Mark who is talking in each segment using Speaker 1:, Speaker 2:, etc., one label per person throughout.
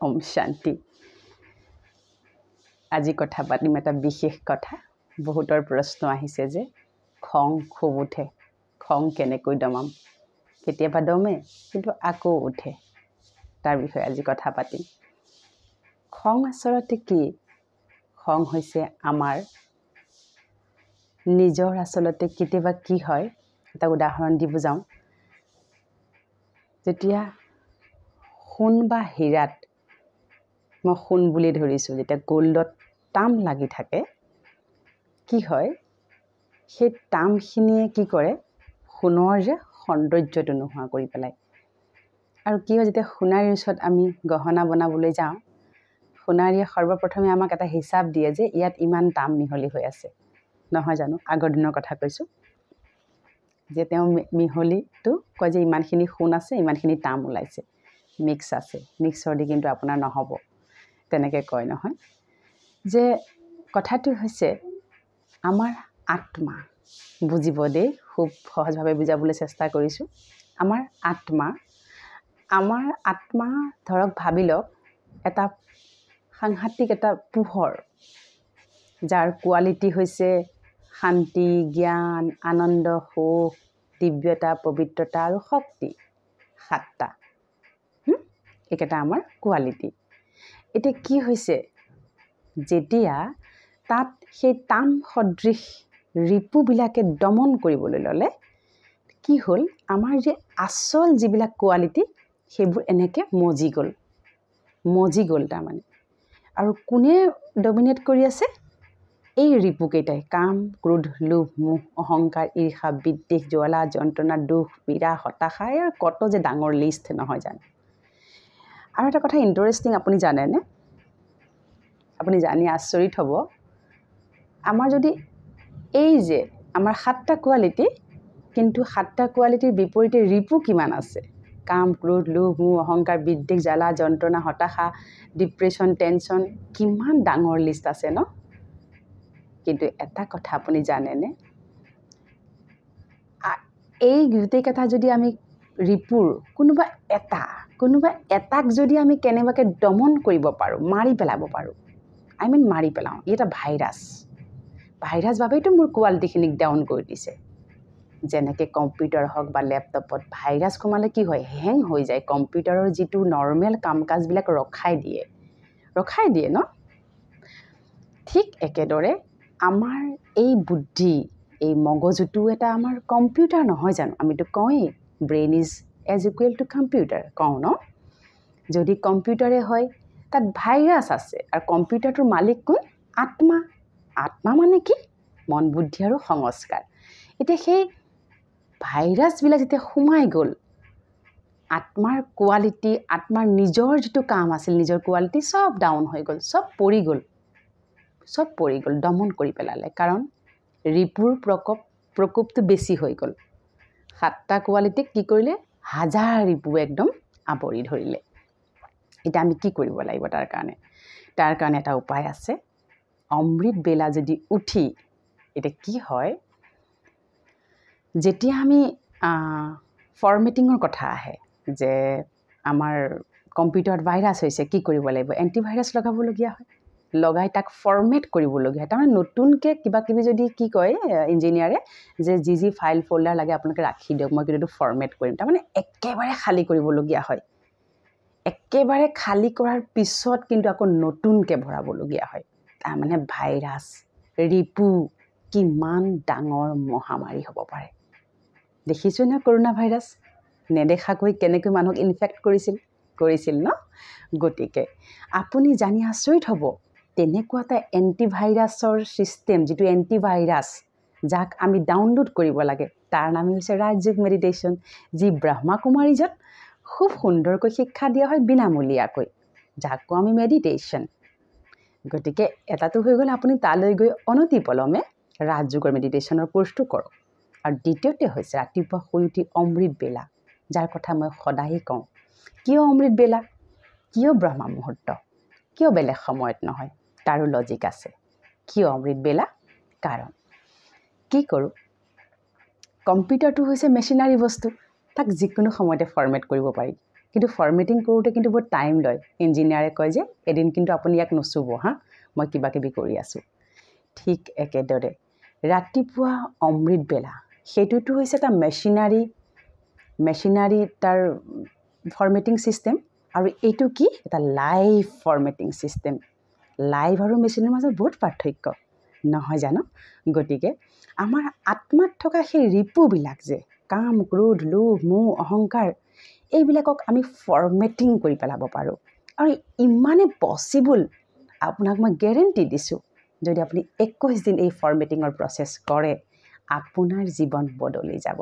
Speaker 1: ওম শান্তি আজি কথা পাতিম এটা বিশেষ কথা বহুতৰ প্ৰশ্ন আহিছে যে খং খুব উঠে খং কেনেকৈ দমাম কেতিয়াবা দমে কিন্তু আকৌ উঠে তাৰ বিষয়ে আজি কথা পাতিম খং আচলতে কি খং হৈছে আমাৰ নিজৰ আচলতে কেতিয়াবা কি হয় এটা উদাহৰণ দি বুজাওঁ যেতিয়া সোণ বা হীৰাত মই সোণ বুলি ধৰিছোঁ যেতিয়া গোল্ডত টাম লাগি থাকে কি হয় সেই টামখিনিয়ে কি কৰে সোণৰ যে সৌন্দৰ্যটো নোহোৱা কৰি পেলায় আৰু কি হয় যেতিয়া সোণাৰীৰ ওচৰত আমি গহনা বনাবলৈ যাওঁ সোণাৰীয়ে সৰ্বপ্ৰথমে আমাক এটা হিচাপ দিয়ে যে ইয়াত ইমান টাম মিহলি হৈ আছে নহয় জানো আগৰ দিনৰ কথা কৈছোঁ যে তেওঁ মিহলিটো কয় যে ইমানখিনি সোণ আছে ইমানখিনি টাম ওলাইছে মিক্স আছে মিক্সৰ দি কিন্তু আপোনাৰ নহ'ব তেনেকৈ কয় নহয় যে কথাটো হৈছে আমাৰ আত্মা বুজিব দেই খুব সহজভাৱে বুজাবলৈ চেষ্টা কৰিছোঁ আমাৰ আত্মা ধৰক ভাবি লওক এটা সাংঘাতিক এটা পোহৰ যাৰ কোৱালিটি হৈছে শান্তি জ্ঞান আনন্দ সুখ দিব্যতা পবিত্ৰতা আৰু শক্তি সাতটা এইকেইটা আমাৰ কোৱালিটি এতিয়া কি হৈছে যেতিয়া তাত সেই টাম সদৃশ ৰিপুবিলাকে দমন কৰিবলৈ ল'লে কি হ'ল আমাৰ যে আচল যিবিলাক কোৱালিটি সেইবোৰ এনেকৈ মজি গ'ল তাৰমানে আৰু কোনে ডমিনেট কৰি আছে এই ৰিপুকেইটাই কাম ক্ৰোধ লোভ মোহ অহংকাৰ ঈৰ্ষা বিদ্বেষ জ্বালা যন্ত্ৰণা দুখ পীড়া হতাশা আৰু কত যে ডাঙৰ লিষ্ট নহয় জানো আৰু এটা কথা ইণ্টাৰেষ্টিং আপুনি জানেনে আপুনি জানি আচৰিত হ'ব আমাৰ যদি এই যে আমাৰ সাতটা কোৱালিটি কিন্তু সাতটা কোৱালিটিৰ বিপৰীতে ৰিপু কিমান আছে কাম ক্ৰোধ লোভ মোহ অহংকাৰ বিদ্বেষ জ্বালা যন্ত্ৰণা হতাশা ডিপ্ৰেশ্যন টেনশ্যন কিমান ডাঙৰ লিষ্ট আছে ন কিন্তু এটা কথা আপুনি জানেনে এই গোটেইকেইটা যদি আমি ৰিপুৰ কোনোবা এটাক যদি আমি কেনেবাকৈ দমন কৰিব পাৰোঁ মাৰি পেলাব পাৰোঁ মাৰি পেলাওঁ ই এটা ভাইৰাছ বাবেইতো মোৰ কোৱালিটিখিনিক ডাউন কৰি দিছে যেনেকৈ কম্পিউটাৰ হওক বা লেপটপত ভাইৰাছ সোমালে কি হয় হেং হৈ যায় কম্পিউটাৰৰ যিটো নৰ্মেল কাম কাজবিলাক ৰখাই দিয়ে ন ঠিক একেদৰে আমাৰ এই বুদ্ধি এই মগজুটো এটা আমাৰ কম্পিউটাৰ নহয় জানো আমিতো কওঁৱেই brain is as equal to computer কওঁ ন যদি কম্পিউটাৰে হয় তাত ভাইৰাছ আছে আৰু কম্পিউটাৰটোৰ মালিক কোন আত্মা মানে কি মন বুদ্ধি আৰু সংস্কাৰ এতিয়া সেই ভাইৰাছবিলাক যেতিয়া সোমাই গ'ল আত্মাৰ কোৱালিটি আত্মাৰ নিজৰ যিটো কাম আছিল নিজৰ কোৱালিটি চব ডাউন হৈ গ'ল চব পৰি গ'ল দমন কৰি পেলালে কাৰণ ৰিপুৰ প্ৰকোপটো বেছি হৈ গ'ল সাতটা কোৱালিটিক কি কৰিলে হাজাৰ ৰিপু একদম আৱৰি ধৰিলে এতিয়া আমি কি কৰিব লাগিব তাৰ কাৰণে এটা উপায় আছে অমৃত বেলা যদি উঠি এতিয়া কি হয় যেতিয়া আমি ফৰ্মেটিঙৰ কথা আহে যে আমাৰ কম্পিউটাৰত ভাইৰাছ হৈছে কি কৰিব লাগিব এণ্টিভাইৰাছ লগাবলগীয়া হয় লগাই তাক ফৰ্মেট কৰিবলগীয়া তাৰমানে নতুনকৈ কিবাকিবি যদি কি কয় ইঞ্জিনিয়াৰে যে যি ফাইল ফল্ডাৰ লাগে আপোনালোকে ৰাখি দিয়ক মই কিন্তু এইটো ফৰ্মেট কৰিম তাৰমানে একেবাৰে খালী কৰিবলগীয়া হয় একেবাৰে খালী কৰাৰ পিছত কিন্তু আকৌ নতুনকৈ ভৰাবলগীয়া হয় তাৰমানে ভাইৰাছ ৰিপু কিমান ডাঙৰ মহামাৰী হ'ব পাৰে দেখিছোঁ নহয় কৰোণা ভাইৰাছ নেদেখাকৈ কেনেকৈ মানুহক ইনফেক্ট কৰিছিল ন গতিকে আপুনি জানি আচৰিত হ'ব তেনেকুৱা এটা এণ্টিভাইৰাছৰ ছিষ্টেম যিটো এণ্টিভাইৰাছ যাক আমি ডাউনলোড কৰিব লাগে তাৰ নামেই হৈছে ৰাজযোগ মেডিটেশ্যন যি ব্ৰহ্মাকুমাৰীজত খুব সুন্দৰকৈ শিক্ষা দিয়া হয় বিনামূলীয়াকৈ যাক কওঁ আমি মেডিটেশ্যন গতিকে এটাটো হৈ গ'ল আপুনি তালৈ গৈ অনতিপলমে ৰাজযোগৰ মেডিটেশ্যনৰ কোৰ্চটো কৰক আৰু দ্বিতীয়তে হৈছে ৰাতিপুৱা শুই উঠি অমৃত বেলা যাৰ কথা মই সদায় কওঁ কিয় অমৃত বেলা কিয় ব্ৰহ্মা মুহূৰ্ত কিয় বেলেগ সময়ত নহয় তাৰো লজিক আছে কিয় অমৃত বেলা কাৰণ কি কৰোঁ কম্পিউটাৰটো হৈছে মেচিনাৰী বস্তু তাক যিকোনো সময়তে ফৰ্মেট কৰিব পাৰি কিন্তু ফৰ্মেটিং কৰোঁতে কিন্তু বহুত টাইম লয় ইঞ্জিনিয়াৰে কয় যে এদিন কিন্তু আপুনি ইয়াক নুচুব মই কিবা কিবি কৰি আছোঁ ঠিক একেদৰে ৰাতিপুৱা অমৃত বেলা সেইটোতো হৈছে এটা মেচিনাৰী তাৰ ফৰ্মেটিং ছিষ্টেম আৰু এইটো কি এটা লাইভ ফৰ্মেটিং ছিষ্টেম লাইভ আৰু মেচিনৰ মাজত বহুত পাৰ্থক্য নহয় জানো গতিকে আমাৰ আত্মাত থকা সেই ৰিপুবিলাক যে কাম ক্ৰোধ লোভ মোহ অহংকাৰ এইবিলাকক আমি ফৰ্মেটিং কৰি পেলাব পাৰোঁ আৰু ইমানে পচিবল আপোনাক মই গেৰেণ্টি দিছোঁ যদি আপুনি 21 দিন এই ফৰ্মেটিঙৰ প্ৰচেছ কৰে আপোনাৰ জীৱন বদলি যাব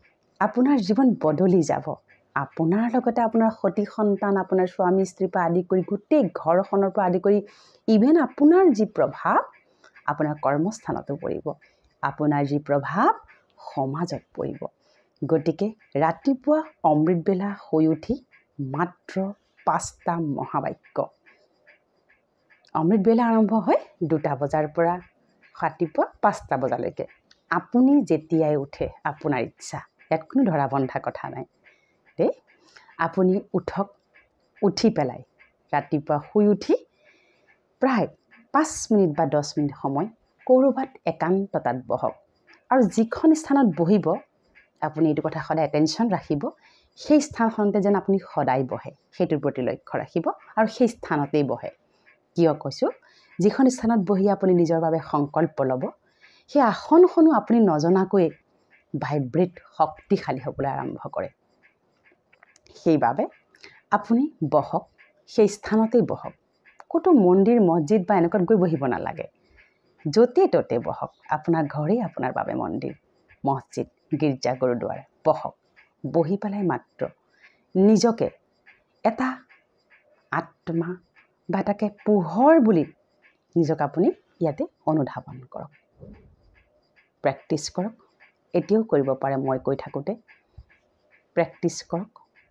Speaker 1: আপোনাৰ লগতে আপোনাৰ সতি সন্তান আপোনাৰ স্বামী স্ত্ৰীৰ পৰা আদি কৰি গোটেই ঘৰখনৰ পৰা আদি কৰি ইভেন আপোনাৰ যি প্ৰভাৱ আপোনাৰ কৰ্মস্থানতো পৰিব আপোনাৰ যি প্ৰভাৱ সমাজত পৰিব গতিকে ৰাতিপুৱা অমৃত বেলা শুই উঠি মাত্ৰ 5টা মহাবাক্য অমৃত বেলা আৰম্ভ হয় 2টা বজাৰ পৰা ৰাতিপুৱা 5টা বজালৈকে আপুনি যেতিয়াই উঠে আপোনাৰ ইচ্ছা ইয়াত কোনো ধৰা বন্ধা কথা নাই দেই আপুনি উঠি পেলাই ৰাতিপুৱা শুই উঠি প্ৰায় 5 মিনিট বা 10 মিনিট সময় ক'ৰবাত একান্ততাত বহক আৰু যিখন স্থানত বহিব আপুনি এইটো কথা সদায় এটেনশ্যন ৰাখিব সেই স্থানখনতে যেন আপুনি সদায় বহে সেইটোৰ প্ৰতি লক্ষ্য ৰাখিব আৰু সেই স্থানতেই বহে কিয় কৈছোঁ যিখন স্থানত বহি আপুনি নিজৰ বাবে সংকল্প ল'ব সেই আসনখনো আপুনি নজনাকৈ ভাইব্ৰেট শক্তিশালী হ'বলৈ আৰম্ভ কৰে সেইবাবে আপুনি বহক সেই স্থানতেই বহক ক'তো মন্দিৰ মছজিদ বা এনেকুৱাত গৈ বহিব নালাগে য'তে ত'তে বহক আপোনাৰ ঘৰেই আপোনাৰ বাবে মন্দিৰ মছজিদ গীৰ্জা গুৰুদ্বাৰ বহক বহি পেলাই মাত্ৰ নিজকে এটা আত্মা বা এটাকে পোহৰ বুলি নিজক আপুনি ইয়াতে অনুধাৱন কৰক প্ৰেক্টিছ কৰক এতিয়াও কৰিব পাৰে মই কৈ থাকোঁতে প্ৰেক্টিছ কৰক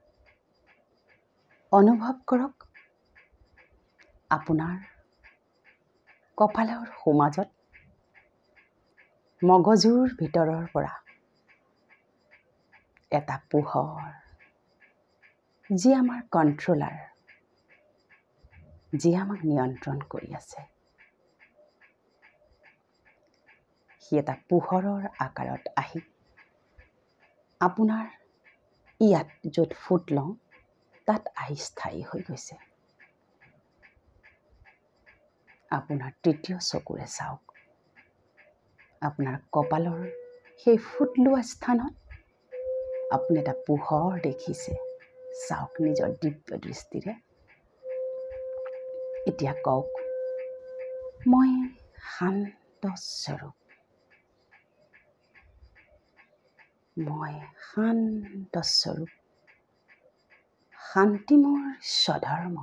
Speaker 1: অনুভৱ কৰক আপোনাৰ কপালৰ সোমাজত মগজুৰ ভিতৰৰ পৰা এটা পোহৰ যি আমাৰ কণ্ট্ৰলাৰ যি আমাক নিয়ন্ত্ৰণ কৰি আছে সি এটা পোহৰৰ আকাৰত আহি আপোনাৰ ইয়াত য'ত ফুট লওঁ তাত আহি স্থায়ী হৈ গৈছে আপোনাৰ তৃতীয় চকুৰে চাওক আপোনাৰ কপালৰ সেই ফুট লোৱা স্থানত আপুনি এটা পোহৰ দেখিছে চাওক নিজৰ দিব্য দৃষ্টিৰে এতিয়া কওক মই শান্ত স্বৰূপ শান্তি মোৰ স্বধৰ্ম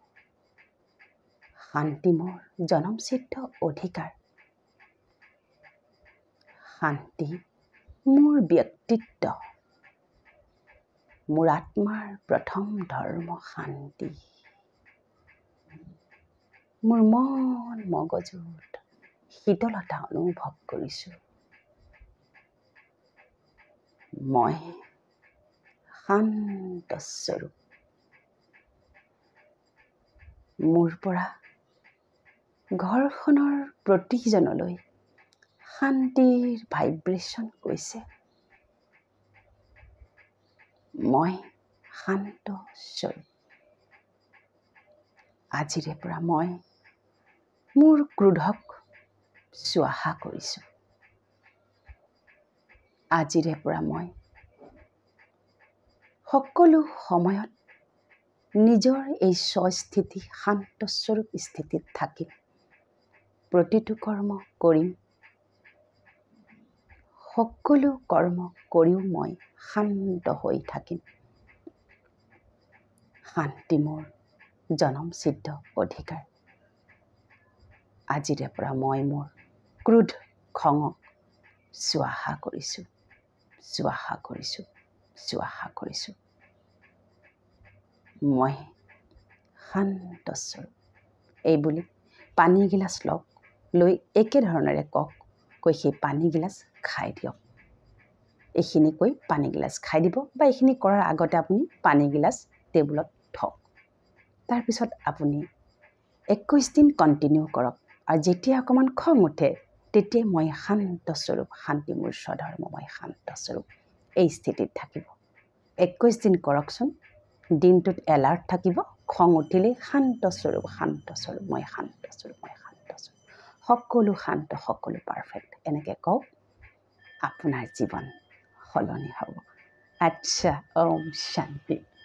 Speaker 1: শান্তি মোৰ জনমসিদ্ধ অধিকাৰ শান্তি মোৰ ব্যক্তিত্ব মোৰ আত্মাৰ প্ৰথম ধৰ্ম শান্তি মোৰ মন মগজুত শীতলতা অনুভৱ কৰিছোঁ মই শান্ত স্বৰূপ মোৰ পৰা ঘৰখনৰ প্ৰতিজনলৈ শান্তিৰ ভাইব্ৰেশ্যন গৈছে মই শান্ত স্বৰূপ আজিৰে পৰা মই মোৰ ক্ৰোধক স্বাহা কৰিছোঁ আজিৰে পৰা মই সকলো সময়ত নিজৰ এই স্বস্থিতি শান্ত স্বৰূপ স্থিতিত থাকিম প্ৰতিটো কৰ্ম কৰিম সকলো কৰ্ম কৰিও মই শান্ত হৈ থাকিম শান্তি মোৰ জনমসিদ্ধ অধিকাৰ আজিৰে পৰা মই মোৰ ক্ৰোধ খঙক স্বাহা কৰিছোঁ মই শান্ত স্বৰূপ এইবুলি পানী গিলাচ লৈ একেধৰণেৰে কৈ সেই পানী গিলাচ খাই দিয়ক এইখিনি কৈ পানী গিলাচ খাই দিব বা এইখিনি কৰাৰ আগতে আপুনি পানী গিলাচ টেবুলত থওক তাৰপিছত আপুনি 21 দিন কণ্টিনিউ কৰক আৰু যেতিয়া অকণমান খং উঠে তেতিয়া মই শান্তস্বৰূপ শান্তি মোৰ স্বধৰ্মময় শান্তস্বৰূপ এই স্থিতিত থাকিব 21 দিন কৰকচোন দিনটোত এলাৰ্ট থাকিব খং উঠিলে শান্তস্বৰূপ মই শান্তস্বৰূপ সকলো শান্ত সকলো পাৰফেক্ট এনেকৈ কওক আপোনাৰ জীৱন সলনি হ'ব আচ্ছা ওম শান্তি